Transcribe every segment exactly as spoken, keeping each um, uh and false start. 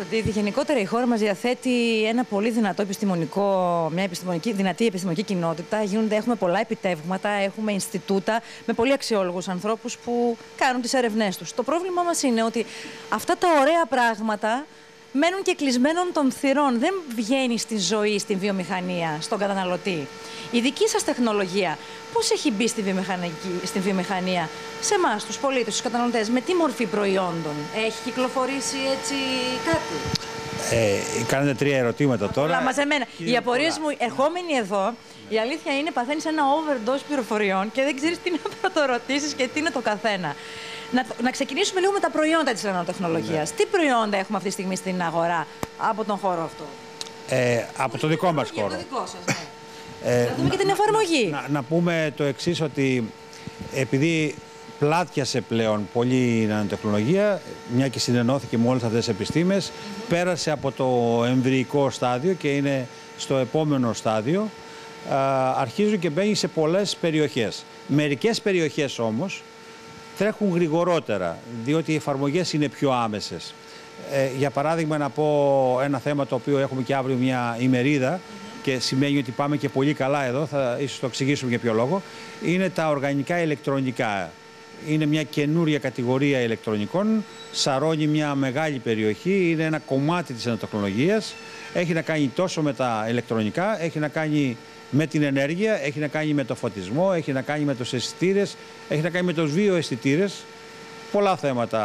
ότι γενικότερα η χώρα μας διαθέτει ένα πολύ δυνατό επιστημονικό, μια επιστημονική, δυνατή επιστημονική κοινότητα. Γίνονται, έχουμε πολλά επιτεύγματα, έχουμε Ινστιτούτα με πολύ αξιόλογους ανθρώπους που κάνουν τις έρευνές τους. Το πρόβλημα μας είναι ότι αυτά τα ωραία πράγματα μένουν και κλεισμένων των θυρών. Δεν βγαίνει στη ζωή, στην βιομηχανία, στον καταναλωτή. Η δική σας τεχνολογία πώς έχει μπει στη στη βιομηχανία, σε εμάς, τους πολίτες, τους καταναλωτές, με τι μορφή προϊόντων? Έχει κυκλοφορήσει έτσι κάτι? Ε, κάνετε τρία ερωτήματα τώρα. Όλα μαζεμένα. Οι απορίες μου, ερχόμενοι εδώ, η αλήθεια είναι παθαίνεις ένα overdose πληροφοριών και δεν ξέρεις τι να πρωτορωτήσεις και τι είναι το καθένα. Να, να ξεκινήσουμε λίγο με τα προϊόντα της νανοτεχνολογίας. Ναι. Τι προϊόντα έχουμε αυτή τη στιγμή στην αγορά από τον χώρο αυτό? Ε, από το δικό μας χώρο. Από το δικό σας, ναι. Ε, να δούμε και την εφαρμογή. Να, να πούμε το εξής, ότι επειδή πλάτιασε πλέον πολύ η νανοτεχνολογία, μια και συνενώθηκε με όλες αυτές τις επιστήμες, mm-hmm. πέρασε από το εμβρυϊκό στάδιο και είναι στο επόμενο στάδιο, α, αρχίζουν και μπαίνει σε πολλές περιοχές. Μερικές περιοχές όμως τρέχουν γρηγορότερα, διότι οι εφαρμογές είναι πιο άμεσες. Ε, για παράδειγμα, να πω ένα θέμα το οποίο έχουμε και αύριο μια ημερίδα, mm-hmm. και σημαίνει ότι πάμε και πολύ καλά εδώ, θα ίσως το εξηγήσουμε για ποιο λόγο, είναι τα οργανικά ηλεκτρονικά. Είναι μια καινούρια κατηγορία ηλεκτρονικών, σαρώνει μια μεγάλη περιοχή, είναι ένα κομμάτι της νανοτεχνολογίας, έχει να κάνει τόσο με τα ηλεκτρονικά, έχει να κάνει με την ενέργεια, έχει να κάνει με το φωτισμό, έχει να κάνει με τους αισθητήρες, έχει να κάνει με τους βιοαισθητήρες. Πολλά θέματα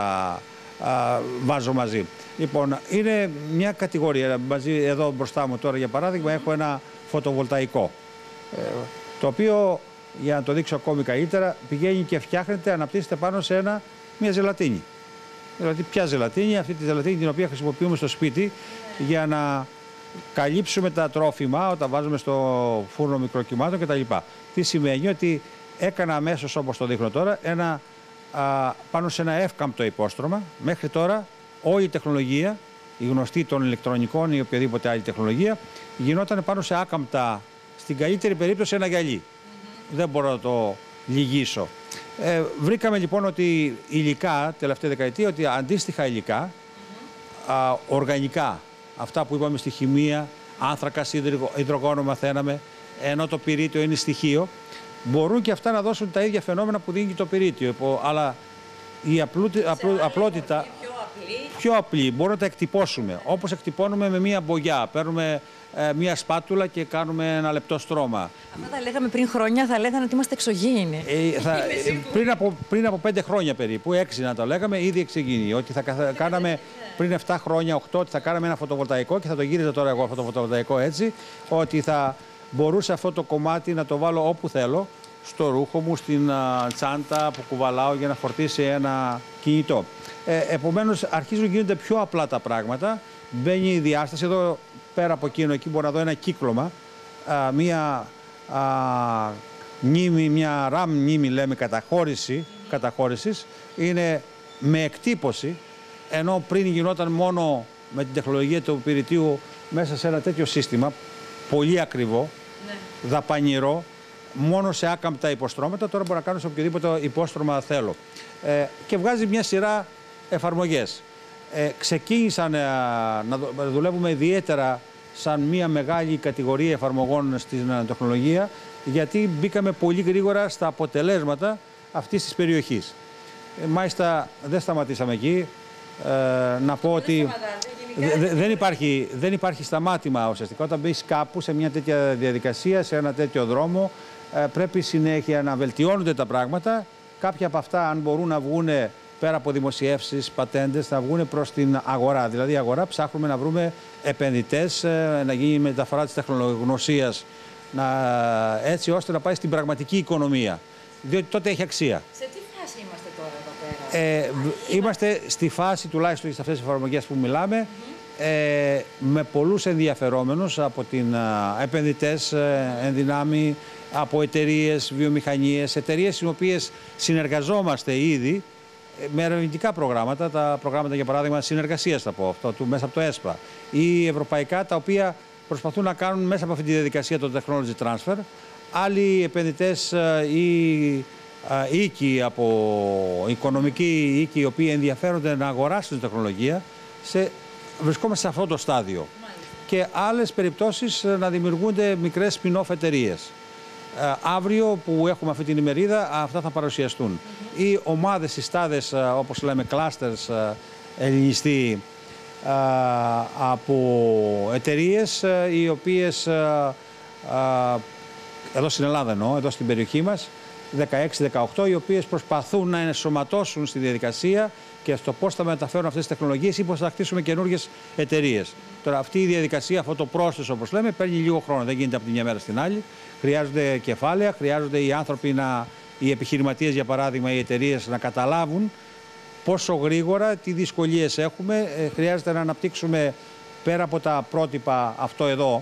α, βάζω μαζί. Λοιπόν, είναι μια κατηγορία. Μαζί, εδώ μπροστά μου τώρα, για παράδειγμα, έχω ένα φωτοβολταϊκό, ε, το οποίο, για να το δείξω ακόμη καλύτερα, πηγαίνει και φτιάχνεται, αναπτύσσεται πάνω σε ένα, μια ζελατίνη. Δηλαδή, ποια ζελατίνη? Αυτή τη ζελατίνη την οποία χρησιμοποιούμε στο σπίτι για να καλύψουμε τα τρόφιμα όταν βάζουμε στο φούρνο μικροκυμάτων κτλ. Τι σημαίνει? Ότι έκανα αμέσως, όπως το δείχνω τώρα, ένα, α, πάνω σε ένα εύκαμπτο υπόστρωμα. Μέχρι τώρα όλη η τεχνολογία, η γνωστή των ηλεκτρονικών ή οποιαδήποτε άλλη τεχνολογία, γινόταν πάνω σε άκαμπτα, στην καλύτερη περίπτωση ένα γυαλί. Mm-hmm. Δεν μπορώ να το λυγίσω. Ε, βρήκαμε λοιπόν ότι υλικά, τελευταία δεκαετία, ότι αντίστοιχα υλικά, mm-hmm. α, οργανικά, αυτά που είπαμε στη χημεία, άνθρακα, υδρογόνο μαθαίναμε, ενώ το πυρίτιο είναι στοιχείο, μπορούν και αυτά να δώσουν τα ίδια φαινόμενα που δίνει το πυρίτιο. Αλλά η απλούτη, απλού, απλότητα πιο απλή. πιο απλή, μπορούμε να τα εκτυπώσουμε. Όπως εκτυπώνουμε με μία μπογιά. Παίρνουμε ε, μία σπάτουλα και κάνουμε ένα λεπτό στρώμα. Αυτά τα λέγαμε πριν χρόνια, θα λέγανε ότι είμαστε εξωγήινοι. Ε, θα, ε, πριν, από, πριν από πέντε χρόνια περίπου, έξι να το λέγαμε, ήδη εξωγήινοι. Ότι θα καθα, κάναμε πριν επτά χρόνια, οκτώ, ότι θα κάναμε ένα φωτοβολταϊκό και θα το γύριζα τώρα εγώ αυτό το φωτοβολταϊκό έτσι, ότι θα μπορούσε αυτό το κομμάτι να το βάλω όπου θέλω, στο ρούχο μου, στην α, τσάντα που κουβαλάω για να φορτίσει ένα κινητό. Ε, επομένως, αρχίζουν και γίνονται πιο απλά τα πράγματα. Μπαίνει η διάσταση. Εδώ πέρα από εκείνο, εκεί μπορώ να δω ένα κύκλωμα, α, μία α, μνήμη, μια RAM μνήμη, λέμε, καταχώρηση, καταχώρησης. Είναι με εκτύπωση, ενώ πριν γινόταν μόνο με την τεχνολογία του πυρητίου μέσα σε ένα τέτοιο σύστημα, πολύ ακριβό, ναι. δαπανηρό, μόνο σε άκαμπτα υποστρώματα. Τώρα μπορώ να κάνω σε οποιοδήποτε υπόστρωμα θέλω. Ε, και βγάζει μια σειρά εφαρμογές. Ε, ξεκίνησαν ε, να δουλεύουμε ιδιαίτερα σαν μια μεγάλη κατηγορία εφαρμογών στην τεχνολογία, γιατί μπήκαμε πολύ γρήγορα στα αποτελέσματα αυτής της περιοχής. Ε, μάλιστα δεν σταματήσαμε εκεί. Ε, να πω ότι δε, δεν, υπάρχει, δεν υπάρχει σταμάτημα ουσιαστικά. Όταν μπεις κάπου σε μια τέτοια διαδικασία, σε ένα τέτοιο δρόμο, ε, πρέπει συνέχεια να βελτιώνονται τα πράγματα. Κάποια από αυτά, αν μπορούν να βγουν πέρα από δημοσιεύσεις, πατέντες, να βγουν προς την αγορά. Δηλαδή, η αγορά ψάχνουμε να βρούμε επενδυτές, ε, να γίνει μεταφορά της τεχνογνωσίας, να, έτσι ώστε να πάει στην πραγματική οικονομία. Διότι τότε έχει αξία. Σε τι φάση είμαστε τώρα εδώ πέρα? Ε, είμαστε στη φάση, τουλάχιστον σε αυτές τις εφαρμογές που μιλάμε, mm-hmm. ε, με πολλούς ενδιαφερόμενους από την α, επενδυτές ε, ενδυνάμει, από εταιρείες, βιομηχανίες, εταιρείες οι οποίες συνεργαζόμαστε ήδη με ερευνητικά προγράμματα, τα προγράμματα για παράδειγμα συνεργασίας θα πω, αυτό, του, μέσα από το ΕΣΠΑ, ή ευρωπαϊκά, τα οποία προσπαθούν να κάνουν μέσα από αυτή τη διαδικασία το technology transfer. Άλλοι επενδυτές ή οίκοι από οικονομικοί οίκοι, οι οποίοι ενδιαφέρονται να αγοράσουν την τεχνολογία σε βρισκόμαστε σε αυτό το στάδιο. Και άλλες περιπτώσεις να δημιουργούνται μικρές spin-off εταιρείες. Ε, αύριο που έχουμε αυτή την ημερίδα, αυτά θα παρουσιαστούν. Mm-hmm. Οι ομάδες, συστάδες, όπως λέμε, clusters, ελληνιστοί, από εταιρείες οι οποίες, εδώ στην Ελλάδα εννοώ, εδώ στην περιοχή μας, δεκαέξι δεκαοκτώ, οι οποίες προσπαθούν να ενσωματώσουν στη διαδικασία και στο πώς θα μεταφέρουν αυτές τις τεχνολογίες ή πώς θα χτίσουμε καινούργιες εταιρείες. Τώρα, αυτή η διαδικασία, αυτό το πρόσθεσο, όπως λέμε, παίρνει λίγο χρόνο. Δεν γίνεται από τη μια μέρα στην άλλη. Χρειάζονται κεφάλαια, χρειάζονται οι άνθρωποι, να, οι επιχειρηματίες, για παράδειγμα, οι εταιρείες να καταλάβουν πόσο γρήγορα, τι δυσκολίες έχουμε. Ε, χρειάζεται να αναπτύξουμε πέρα από τα πρότυπα αυτό εδώ,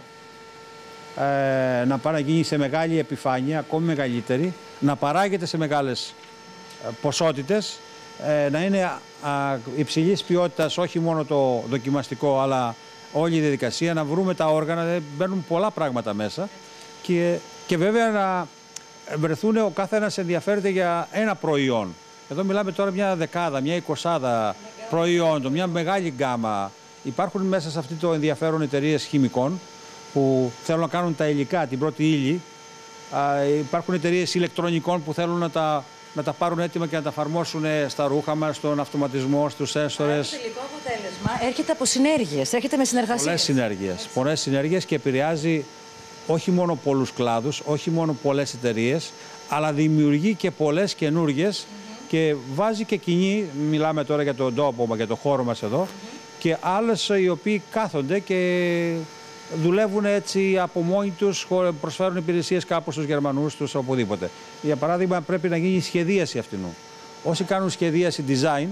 ε, να πάει να γίνει σε μεγάλη επιφάνεια, ακόμη μεγαλύτερη, να παράγεται σε μεγάλες ε, ποσότητες, ε, να είναι α, υψηλής ποιότητας όχι μόνο το δοκιμαστικό, αλλά όλη η διαδικασία, να βρούμε τα όργανα, μπαίνουν πολλά πράγματα μέσα και, και βέβαια να βρεθούν, ο κάθε ένας ενδιαφέρεται για ένα προϊόν. Εδώ μιλάμε τώρα μια δεκάδα, μια εικοσάδα προϊόντων, μια μεγάλη γκάμα. Υπάρχουν μέσα σε αυτό το ενδιαφέρον εταιρείες χημικών που θέλουν να κάνουν τα υλικά, την πρώτη ύλη. Α, υπάρχουν εταιρείες ηλεκτρονικών που θέλουν να τα, να τα πάρουν έτοιμα και να τα εφαρμόσουν στα ρούχα μας, στον αυτοματισμό, στους σένσορες. Το τελικό αποτέλεσμα έρχεται από συνέργειες, έρχεται με συνεργασίες. Πολλές συνέργειες, πολλές συνέργειες και επηρεάζει όχι μόνο πολλούς κλάδους, όχι μόνο πολλές εταιρείες, αλλά δημιουργεί και πολλές καινούργιες. Και βάζει και κοινή, μιλάμε τώρα για τον τόπο, για το χώρο μας εδώ, mm-hmm. και άλλες οι οποίοι κάθονται και δουλεύουν έτσι από μόνοι τους, προσφέρουν υπηρεσίες κάπου στους Γερμανούς τους, οπουδήποτε. Για παράδειγμα, πρέπει να γίνει σχεδίαση αυτινού. Όσοι κάνουν σχεδίαση design,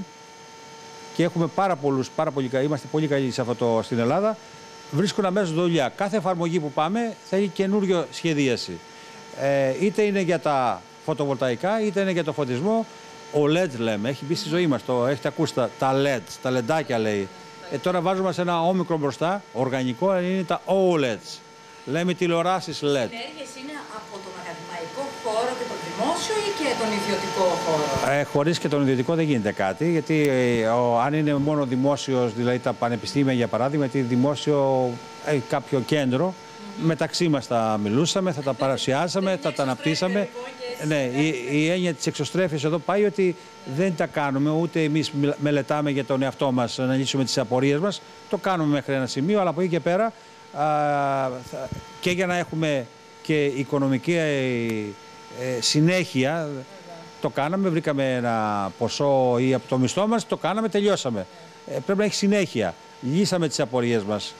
και έχουμε πάρα πολλούς, πάρα πολύ, είμαστε πολύ καλοί σε αυτό το, στην Ελλάδα, βρίσκουν αμέσως δουλειά. Κάθε εφαρμογή που πάμε θέλει καινούριο σχεδίαση. Ε, είτε είναι για τα φωτοβολταϊκά, είτε είναι για το φωτισμό. Ο ελ ι ντι λέμε, έχει μπει στη ζωή μας, το έχετε ακούσει, τα, τα ελ ι ντι, τα λεντάκια λέει. Ε, τώρα βάζουμε σε ένα όμικρο μπροστά, οργανικό, είναι τα ο ελ ι ντι. Λέμε τηλεοράσεις ελ ι ντι. Οι ενέργειες είναι από τον ακαδημαϊκό χώρο και τον δημόσιο ή και τον ιδιωτικό χώρο? Ε, χωρίς και τον ιδιωτικό δεν γίνεται κάτι, γιατί ε, ο, αν είναι μόνο δημόσιος, δηλαδή τα πανεπιστήμια για παράδειγμα, γιατί δημόσιο έχει κάποιο κέντρο, mm-hmm. μεταξύ μας τα μιλούσαμε, θα τα παρουσιάσαμε, θα τα αναπτύσσαμε. Ναι, η, η έννοια της εξωστρέφειας εδώ πάει ότι δεν τα κάνουμε, ούτε εμείς μελετάμε για τον εαυτό μας να λύσουμε τις απορίες μας. Το κάνουμε μέχρι ένα σημείο, αλλά από εκεί και πέρα α, θα, και για να έχουμε και οικονομική ε, ε, συνέχεια, το κάναμε, βρήκαμε ένα ποσό ή από το μισθό μας, το κάναμε, τελειώσαμε. Ε, πρέπει να έχει συνέχεια. Λύσαμε τις απορίες μας.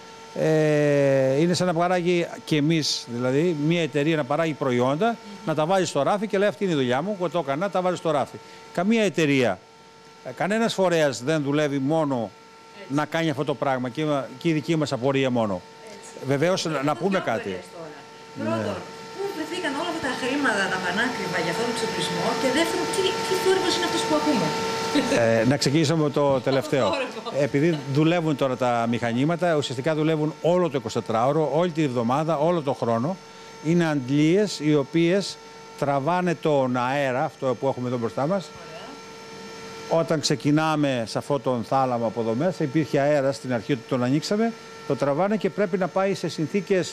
Ε, είναι σαν να παράγει και εμείς, δηλαδή, μια εταιρεία να παράγει προϊόντα, mm-hmm. να τα βάζει στο ράφι και λέει αυτή είναι η δουλειά μου, εγώ το έκανα, τα βάζει στο ράφι. Καμία εταιρεία, κανένας φορέας δεν δουλεύει μόνο έτσι. Να κάνει αυτό το πράγμα και, και η δική μας απορία μόνο. Βεβαίως να, να πούμε κάτι. Πρώτον, ναι. Πού βρεθήκαν όλα αυτά τα χρήματα, τα πανάκριβα για αυτόν τον εξοπλισμό και δεύτερον, τι, τι θόρυβος είναι αυτός που ακούμε? Ε, να ξεκινήσουμε με το τελευταίο. Επειδή δουλεύουν τώρα τα μηχανήματα, ουσιαστικά δουλεύουν όλο το εικοσιτετράωρο, όλη την εβδομάδα, όλο το χρόνο. Είναι αντλίες οι οποίες τραβάνε τον αέρα, αυτό που έχουμε εδώ μπροστά μας. Ωραία. Όταν ξεκινάμε σε αυτόν τον θάλαμο από εδώ μέσα, υπήρχε αέρα στην αρχή του, τον ανοίξαμε, το τραβάνε και πρέπει να πάει σε συνθήκες,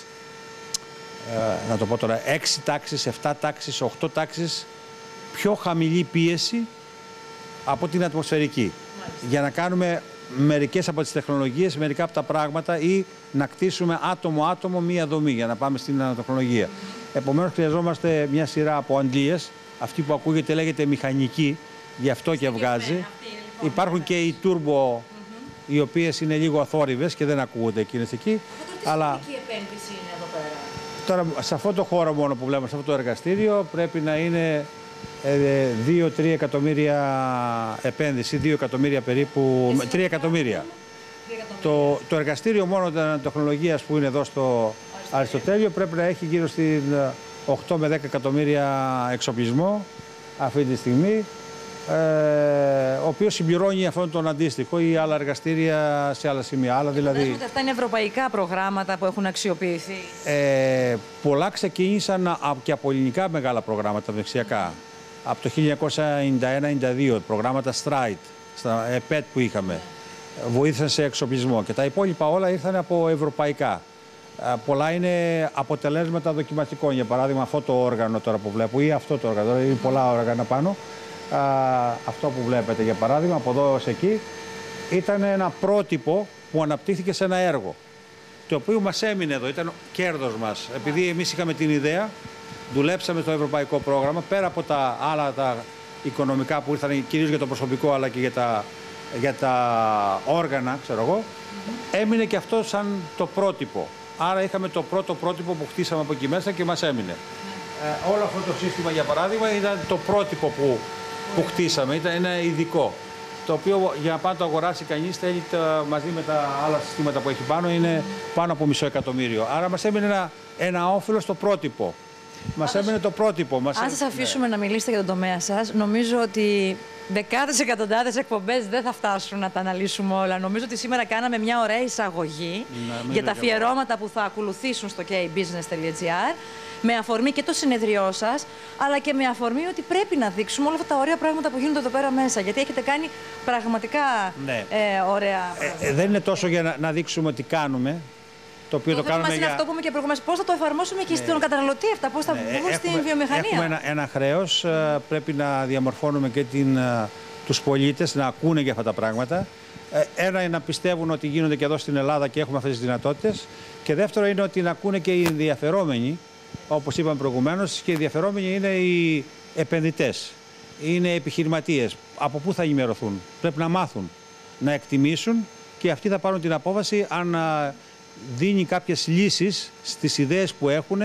ε, να το πω τώρα, έξι τάξεις, επτά τάξεις, οκτώ τάξεις, πιο χαμηλή πίεση από την ατμοσφαιρική. Μάλιστα. Για να κάνουμε μερικές από τις τεχνολογίες, μερικά από τα πράγματα ή να κτίσουμε άτομο-άτομο μία δομή για να πάμε στην ανατεχνολογία. Mm-hmm. Επομένως, χρειαζόμαστε μια σειρά από αντλίες. Αυτή που ακούγεται λέγεται μηχανική, γι' αυτό και βγάζει. Αυτή, λοιπόν, υπάρχουν και οι turbo, mm-hmm. οι οποίες είναι λίγο αθόρυβες και δεν ακούγονται εκείνες εκεί. Αυτό αλλά... τι επένδυση είναι εδώ πέρα? Τώρα, σε αυτό το χώρο μόνο που βλέπουμε, σε αυτό το εργαστήριο, πρέπει να είναι δύο τρία εκατομμύρια επένδυση, δύο εκατομμύρια περίπου, τρία εκατομμύρια. Το, το εργαστήριο μόνο τεχνολογίας που είναι εδώ στο Αριστοτέλειο πρέπει να έχει γύρω στην οκτώ με δέκα εκατομμύρια εξοπλισμό αυτή τη στιγμή, ε, ο οποίος συμπληρώνει αυτόν τον αντίστοιχο ή άλλα εργαστήρια σε άλλα σημεία. Άλλα, δηλαδή, αυτά είναι ευρωπαϊκά προγράμματα που έχουν αξιοποιηθεί. Ε, πολλά ξεκίνησαν και από ελληνικά μεγάλα προγράμματα δεξιακά. Mm. Από το χίλια εννιακόσια ενενήντα ένα ενενήντα δύο, προγράμματα Stride, στα ΕΠΕΤ που είχαμε. βοήθησαν σε εξοπλισμό και τα υπόλοιπα όλα ήρθαν από ευρωπαϊκά. Πολλά είναι αποτελέσματα δοκιμαστικών. Για παράδειγμα, αυτό το όργανο τώρα που βλέπω ή αυτό το όργανο, είναι πολλά όργανα πάνω. Α, αυτό που βλέπετε, για παράδειγμα, από εδώ ως εκεί, ήταν ένα πρότυπο που αναπτύχθηκε σε ένα έργο, το οποίο μας έμεινε εδώ, ήταν κέρδος μας. Επειδή εμείς είχαμε την ιδέα, δουλέψαμε στο ευρωπαϊκό πρόγραμμα, πέρα από τα άλλα τα οικονομικά που ήρθαν κυρίως για το προσωπικό, αλλά και για τα, για τα όργανα, ξέρω εγώ, έμεινε και αυτό σαν το πρότυπο. Άρα είχαμε το πρώτο πρότυπο που χτίσαμε από εκεί μέσα και μας έμεινε. Ε, όλο αυτό το σύστημα, για παράδειγμα, ήταν το πρότυπο που, που χτίσαμε, ήταν ένα ειδικό. Το οποίο για να πάει να το αγοράσει κανείς θέλει τα, μαζί με τα άλλα συστήματα που έχει πάνω, είναι πάνω από μισό εκατομμύριο. Άρα μας έμεινε ένα, ένα όφελο στο πρότυπο. Μας έμεινε το πρότυπο. Μας Αν έμεινε... σας αφήσουμε ναι. να μιλήσετε για τον τομέα σας, νομίζω ότι δεκάδες εκατοντάδες εκπομπές δεν θα φτάσουν να τα αναλύσουμε όλα. Νομίζω ότι σήμερα κάναμε μια ωραία εισαγωγή ναι, για τα αφιερώματα που θα ακολουθήσουν στο κέι μπιζνες τελεία τζι άρ, με αφορμή και το συνεδριό σας, αλλά και με αφορμή ότι πρέπει να δείξουμε όλα αυτά τα ωραία πράγματα που γίνονται εδώ πέρα μέσα. Γιατί έχετε κάνει πραγματικά ναι. ε, ωραία πράγματα. Ε, ε, δεν είναι τόσο για να, να δείξουμε ότι κάνουμε. Το οποίο το, το θέμα μας είναι για... αυτό που είμαι και προηγουμένως. Πώς θα το εφαρμόσουμε και ναι. στον καταναλωτή αυτά, πώς θα ναι. βγουν στην βιομηχανία. Έχουμε ένα, ένα χρέος, πρέπει να διαμορφώνουμε και την, τους πολίτες να ακούνε για αυτά τα πράγματα. Ένα είναι να πιστεύουν ότι γίνονται και εδώ στην Ελλάδα και έχουμε αυτές τις δυνατότητες. Και δεύτερο είναι ότι να ακούνε και οι ενδιαφερόμενοι, όπως είπαμε προηγουμένως, και οι ενδιαφερόμενοι είναι οι επενδυτές, είναι επιχειρηματίες. Από πού θα ενημερωθούν, πρέπει να μάθουν, να εκτιμήσουν και αυτοί θα πάρουν την απόφαση αν δίνει κάποιες λύσεις στις ιδέες που έχουν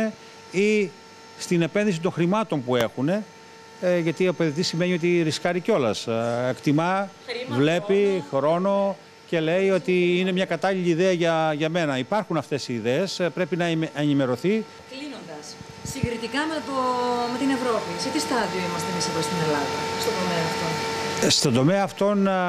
ή στην επένδυση των χρημάτων που έχουν, ε, γιατί ο επενδυτής σημαίνει ότι ρισκάρει κιόλας. Ε, εκτιμά, Χρήμα, βλέπει χρόνο. χρόνο και λέει ότι είναι μια κατάλληλη ιδέα για, για μένα. Υπάρχουν αυτές οι ιδέες, πρέπει να ενημερωθεί. Κλείνοντας, συγκριτικά με, το, με την Ευρώπη, σε τι στάδιο είμαστε εμείς εδώ στην Ελλάδα, στον τομέα αυτό? Στον τομέα αυτόν α,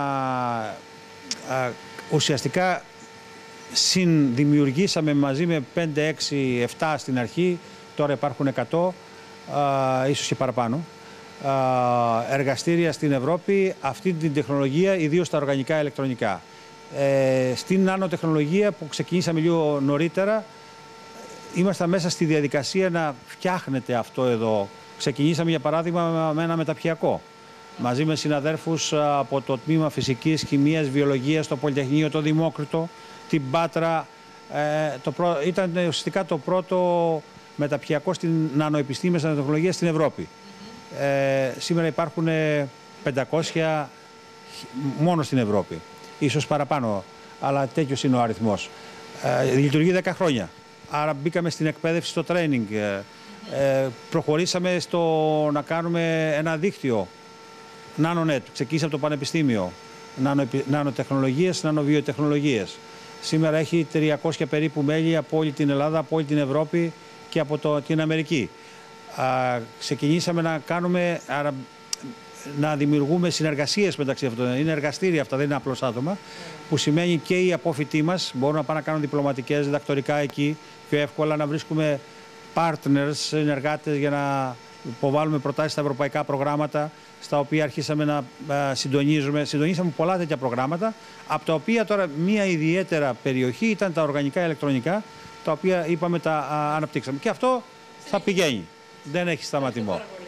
α, ουσιαστικά συνδημιουργήσαμε μαζί με πέντε, έξι, επτά στην αρχή, τώρα υπάρχουν εκατό, α, ίσως και παραπάνω, α, εργαστήρια στην Ευρώπη αυτή την τεχνολογία, ιδίως τα οργανικά ηλεκτρονικά. Ε, στην νανοτεχνολογία που ξεκινήσαμε λίγο νωρίτερα, είμαστε μέσα στη διαδικασία να φτιάχνεται αυτό εδώ. Ξεκινήσαμε για παράδειγμα με ένα μεταπτυχιακό, μαζί με συναδέρφους από το Τμήμα Φυσικής, Χημίας, Βιολογίας, το Πολυτεχνείο, το Δημόκριτο, την Πάτρα. Ε, το προ... Ήταν ουσιαστικά το πρώτο μεταπτυχιακό στην νανοεπιστήμια, στην νανοτεχνολογία στην Ευρώπη. Mm-hmm. ε, σήμερα υπάρχουν πεντακόσια μόνο στην Ευρώπη, ίσως παραπάνω, αλλά τέτοιος είναι ο αριθμός. Ε, λειτουργεί δέκα χρόνια, άρα μπήκαμε στην εκπαίδευση, στο training. Ε, ε, προχωρήσαμε στο να κάνουμε ένα δίκτυο NanoNet, ξεκίνησε από το Πανεπιστήμιο, νανο, νανοτεχνολογίες, νανοβιοτεχνολογίες. Σήμερα έχει τριακόσια περίπου μέλη από όλη την Ελλάδα, από όλη την Ευρώπη και από το, την Αμερική. Α, ξεκινήσαμε να κάνουμε, άρα, να δημιουργούμε συνεργασίες μεταξύ αυτών. Είναι εργαστήρια αυτά, δεν είναι απλώς άτομα, που σημαίνει και οι απόφοιτοί μας μπορούν να πάνε να κάνουν διπλωματικές, διδακτορικά εκεί, πιο εύκολα να βρίσκουμε partners, συνεργάτες για να υποβάλουμε προτάσεις στα ευρωπαϊκά προγράμματα, στα οποία αρχίσαμε να α, συντονίζουμε. Συντονίσαμε πολλά τέτοια προγράμματα, από τα οποία τώρα μία ιδιαίτερα περιοχή ήταν τα οργανικά ηλεκτρονικά, τα οποία είπαμε τα α, αναπτύξαμε. Και αυτό θα πηγαίνει. Δεν έχει σταματημό.